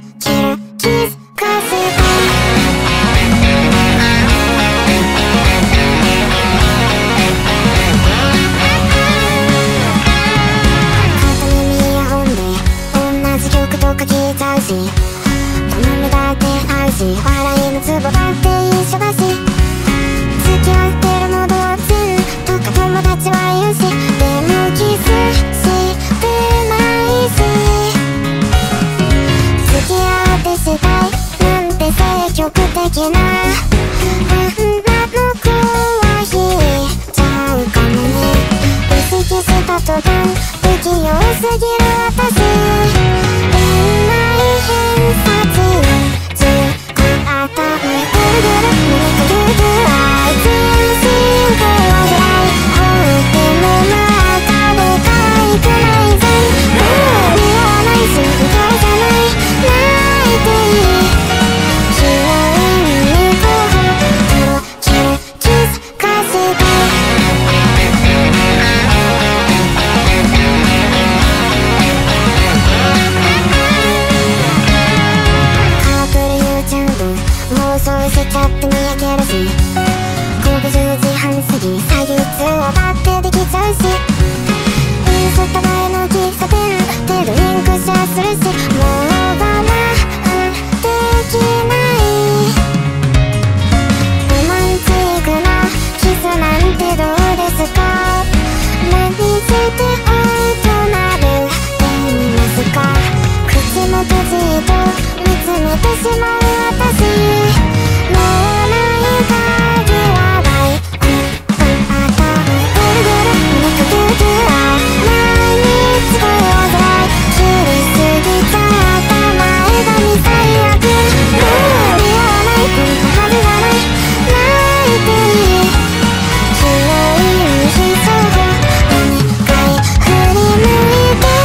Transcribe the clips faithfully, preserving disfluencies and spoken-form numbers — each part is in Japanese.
キラ気づかせた片耳イヤホンで同じ曲とか聴いちゃうし頼むだって合うし笑いのツボだって一緒だし付き合ってるの同然とか友達は言うしでもキスしてないし付き合ってしたいなんて積極的な女の子は引いちゃうかもね意識した途端不器用すぎる私恋愛偏差値じゅっこ頭ぐるぐる胸とギュギュあいつ進行はぐらい放っても中で可愛くないぜもう似合わないし不況じゃない泣いていいヒロインに候補とろける気づかせたカープル YouTube 妄想しちゃってにやけるし午後じゅうじはん過ぎ左右通話だってできちゃうしインスタ映えの喫茶店でドリンクシェアするしもう我慢できないロマンチックなキスなんてどうですか何して大人ぶってみますか口も閉じと見つめてしまう私もうない影はないこの頭ぐるぐる胸とギュギュあ毎日声をずらい切りすぎちゃった前髪最悪もう似合わないこんなはずがない泣いていいヒロインに必勝法お願い振り向いて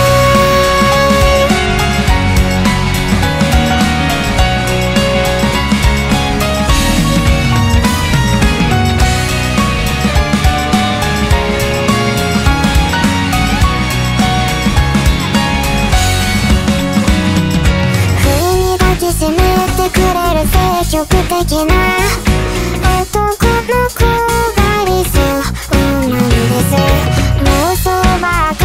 不意に抱きしめてくれる積極的な男の子が理想なんです妄想ばか